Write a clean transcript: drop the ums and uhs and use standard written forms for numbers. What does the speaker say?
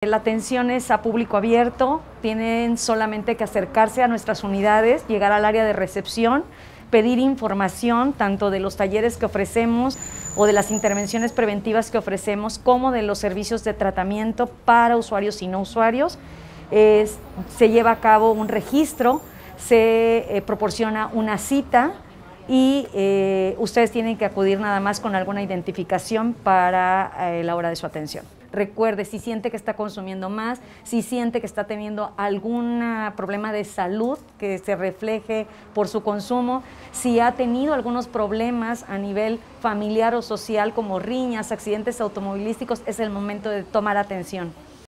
La atención es a público abierto, tienen solamente que acercarse a nuestras unidades, llegar al área de recepción, pedir información tanto de los talleres que ofrecemos o de las intervenciones preventivas que ofrecemos, como de los servicios de tratamiento para usuarios y no usuarios. Se lleva a cabo un registro, se proporciona una cita y ustedes tienen que acudir nada más con alguna identificación para la hora de su atención. Recuerde, si siente que está consumiendo más, si siente que está teniendo algún problema de salud que se refleje por su consumo, si ha tenido algunos problemas a nivel familiar o social como riñas, accidentes automovilísticos, es el momento de tomar atención.